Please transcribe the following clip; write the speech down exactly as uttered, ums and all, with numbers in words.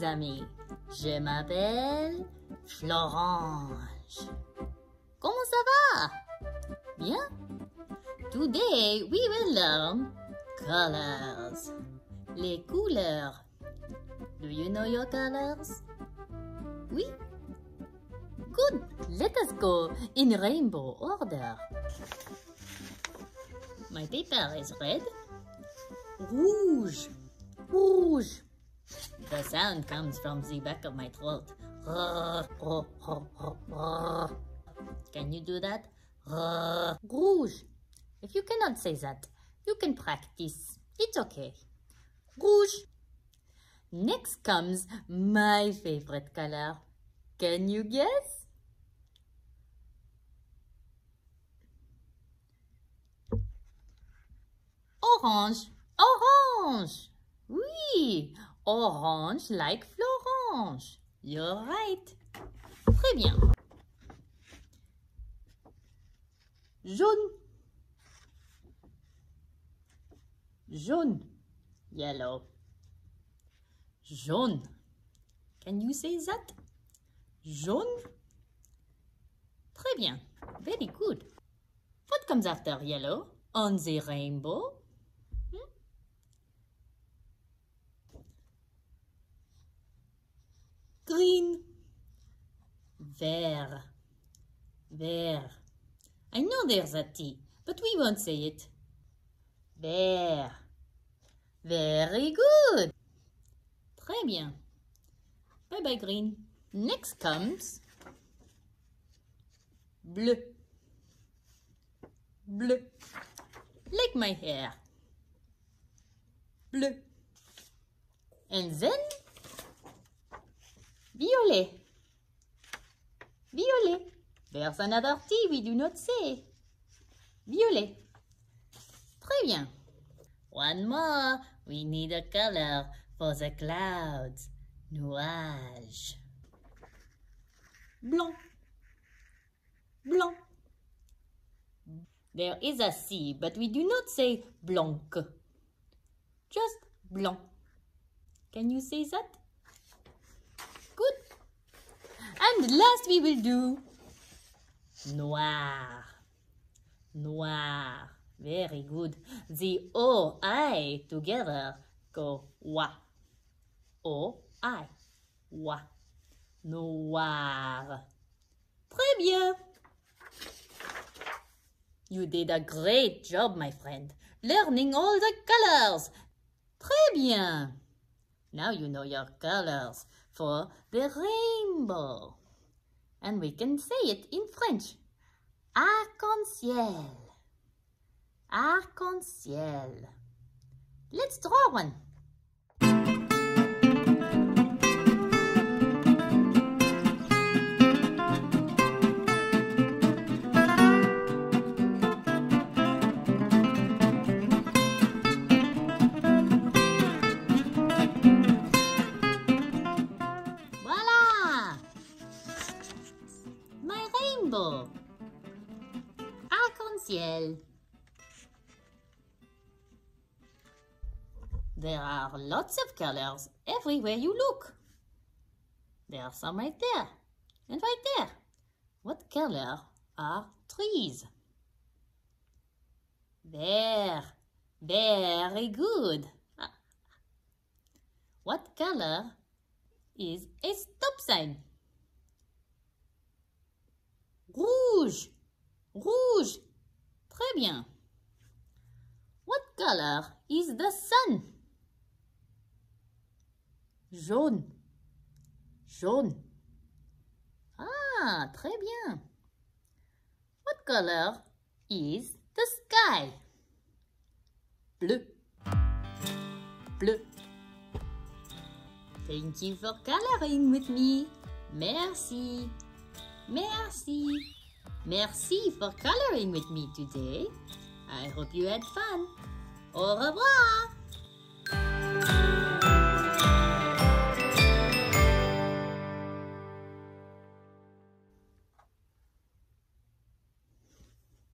amis. Je m'appelle Florange. Comment ça va? Bien? Today we will learn colors. Les couleurs. Do you know your colors? Oui? Good. Let us go in rainbow order. My paper is red. Rouge. Rouge. The sound comes from the back of my throat. Can you do that? Rouge. If you cannot say that, you can practice. It's okay. Rouge. Next comes my favorite color. Can you guess? Orange. Orange. Oui. Orange like Florange. You're right. Très bien. Jaune. Jaune. Yellow. Jaune. Can you say that? Jaune. Très bien. Very good. What comes after yellow on the rainbow? Hmm? Green. Vert. Vert. I know there's a T, but we won't say it. Vert. Very good. Très bien. Bye bye green. Next comes bleu. Bleu. Like my hair. Bleu. And then violet. Violet. There's another T we do not say. Violet. Très bien. One more. We need a color for the clouds. Nuage. Blanc. Blanc. There is a C, but we do not say blanc. Just blanc. Can you say that? Good. And last we will do noir. Noir. Very good. The O, I together go wa. O, I. Wa. Noir. Très bien. You did a great job, my friend, learning all the colors. Très bien. Now you know your colors for the rainbow. And we can say it in French. Arc-en-ciel. Arc-en-ciel. Let's draw one. Rainbow. Arc-en-ciel. There are lots of colors everywhere you look. There are some right there and right there. What color are trees? There. Very good. What color is a stop sign? Rouge. Rouge. Très bien. What color is the sun? Jaune. Jaune. Ah, très bien. What color is the sky? Bleu. Bleu. Thank you for coloring with me. Merci. Merci. Merci for coloring with me today. I hope you had fun. Au revoir.